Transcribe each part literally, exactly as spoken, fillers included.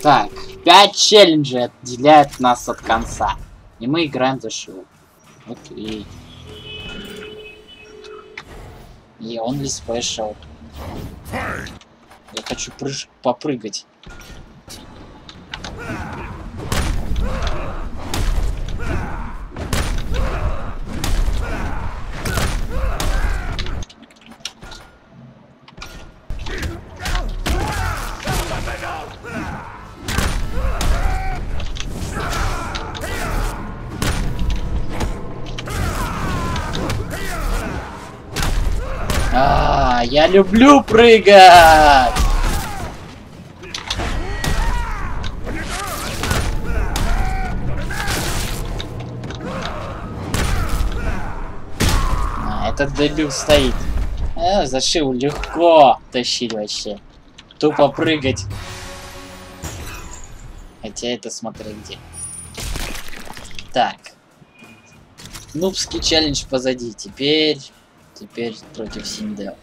Так, пять челленджей отделяют нас от конца. И мы играем за шоу. Окей. И only special. Я хочу прыж... попрыгать. А, я люблю прыгать! А, этот дебил стоит. А, зашил легко тащить вообще. Тупо прыгать. Хотя это смотри где. Так. Нубский челлендж позади. Теперь... Теперь против Синдел.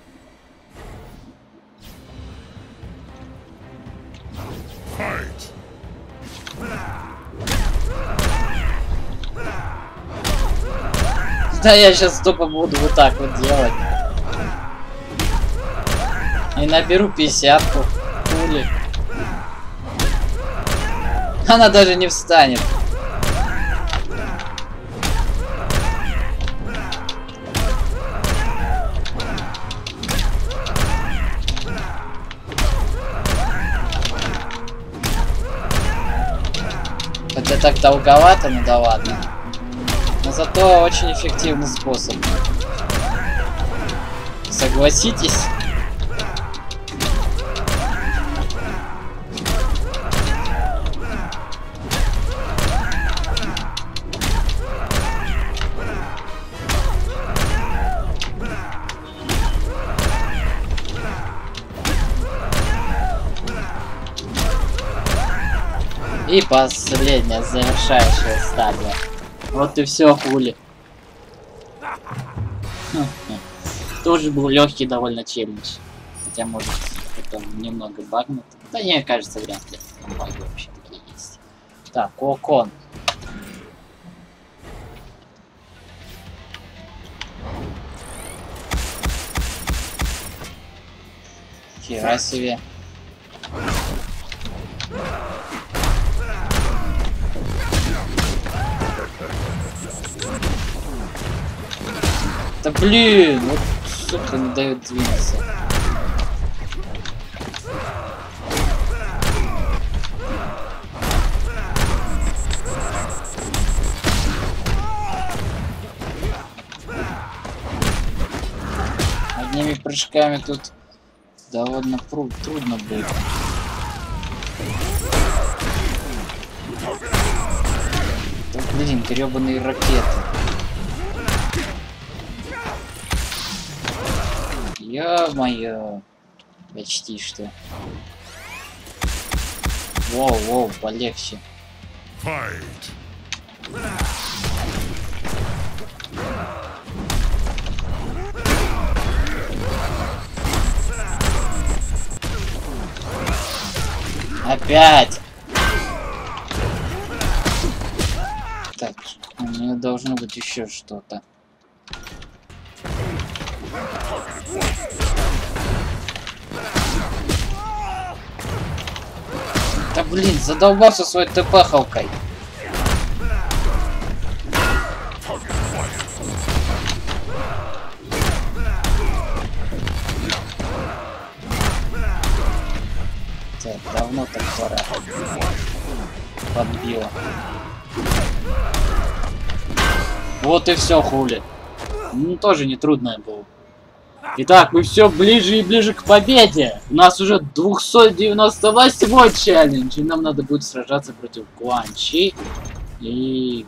Да я сейчас тупо буду вот так вот делать. И наберу пятидесятку. Пули. Она даже не встанет. Это так долговато, ну да ладно. Но зато очень эффективный способ. Согласитесь? И последняя, завершающая стадия. Вот и все, хули. Тоже был легкий довольно челлендж. Хотя может это немного багнут. Да не, кажется, вряд ли. Там баги вообще такие есть. Так, Окон. Хера себе. Да блин, вот сука не дает двигаться. Одними прыжками тут довольно трудно будет. Да блин, гребаные ракеты. Ё-моё, почти что. Воу, воу, полегче. Опять. Так, у меня должно быть еще что-то. Да блин, задолбался своей ТП-халкой. Так, давно так пора. Подбила. Вот и все, хули. Ну, тоже не трудное было. Итак, мы все ближе и ближе к победе. У нас уже двухсот девяносто восьмой челлендж. И нам надо будет сражаться против Гуан Чи и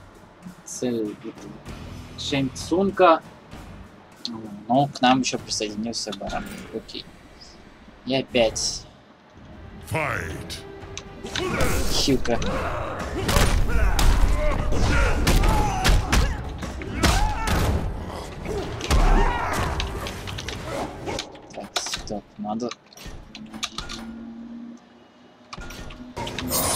Шэнь Цунка. Ну, к нам еще присоединился Баран. Окей. И опять. Хилка. Так, стоп, надо.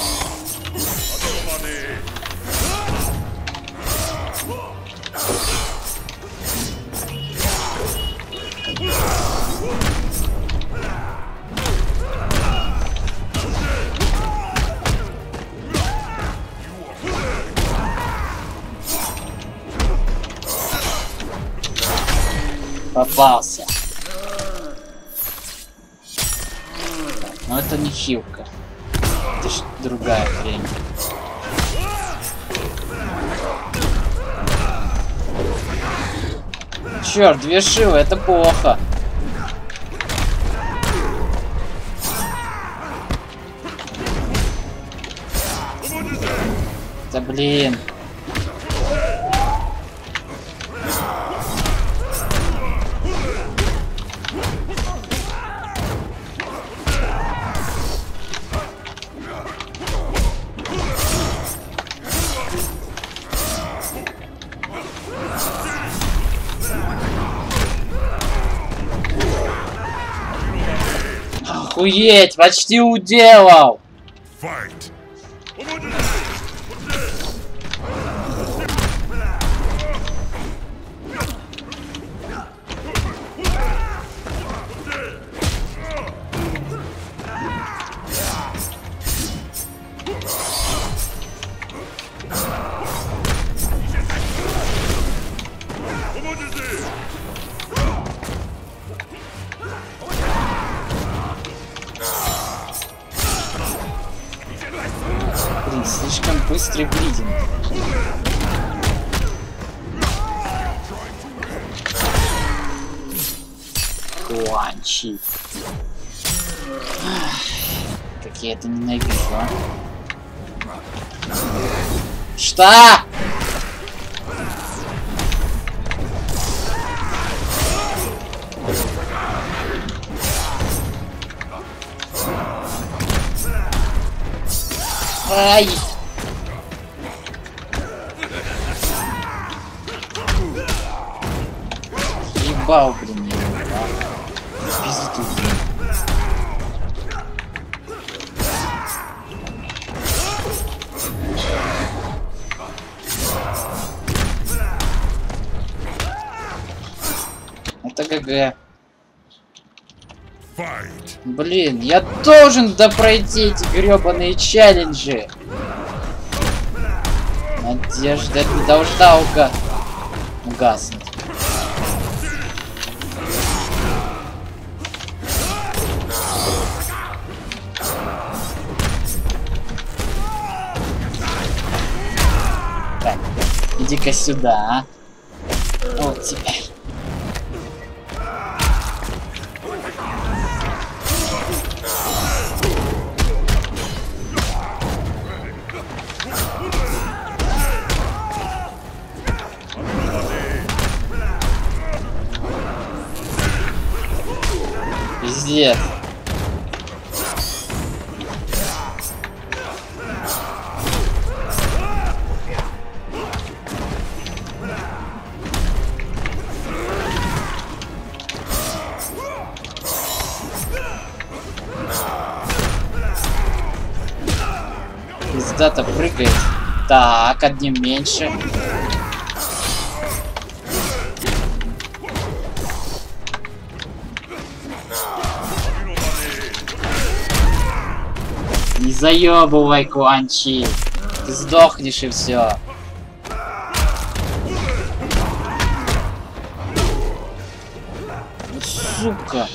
Попался. Но это не хилка. Это ж другая хрень. Черт, две шивы, это плохо. Да блин. Охуеть, почти уделал. Fight. Блин, слишком быстрый блидинг. Хуанчи. Как я это ненавижу, а? Что? Ай! Ебал, блин, его, а? Пизду, блин. Это ГГ. Блин, я должен допройти эти гребаные челленджи. Надежда не должна уга... угаснуть. Так, иди-ка сюда, а. Вот тебе. Пиздец. Пизда-то прыгает. Так, одним меньше. Не заебывай, Куанчи. Ты сдохнешь и все. Сука.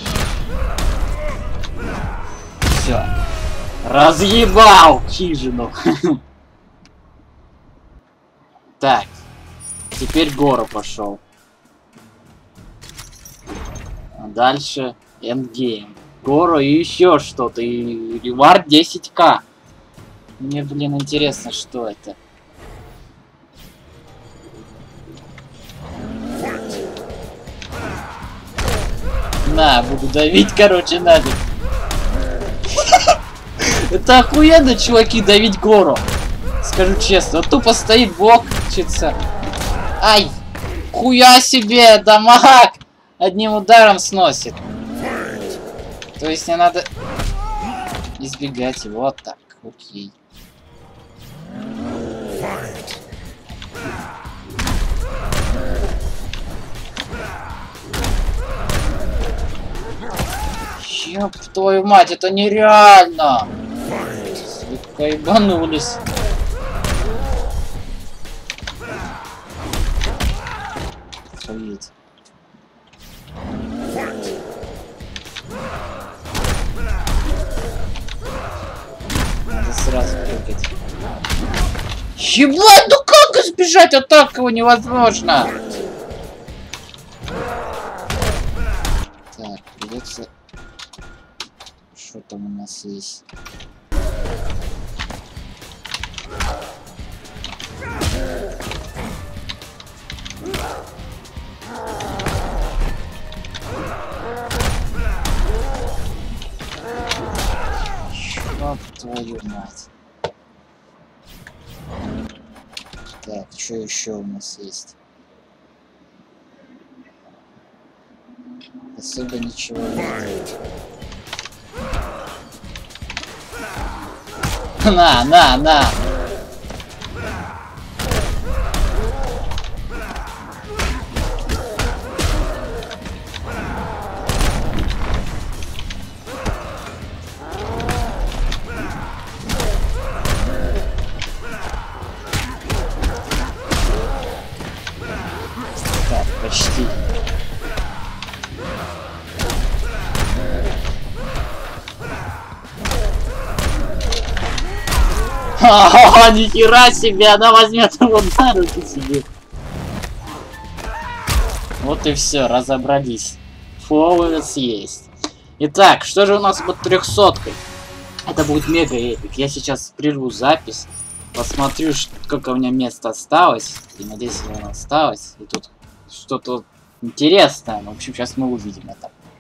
Все. Разъебал хижину. Так. Теперь Горо пошел. А дальше эндгейм. Горо и еще что-то. И ревард десять ка. Мне, блин, интересно, что это. На, буду давить, короче, нафиг. Это охуенно, чуваки, давить Горо. Скажу честно. Вот тупо стоит блок, чится. Ай! Хуя себе, дамаг! Одним ударом сносит. То есть мне надо избегать его. Вот так. Окей. Ёб твою мать, это нереально! Слегка ебанулись. Охуеть. Ебать, ну как избежать атак его невозможно? Так, придется... Что там у нас есть? Ёб твою мать. Так, что еще у нас есть? Особо ничего нет. На, на, на! Так, почти. Ха-ха-ха, нихера себе, она возьмет его на руки себе. Вот и все, разобрались. Фолловers есть. Итак, что же у нас под трехсоткой? Это будет мега эпик. Я сейчас прерву запись, посмотрю, сколько у меня места осталось. И надеюсь, оно осталось. И тут что-то интересное. В общем, сейчас мы увидим это.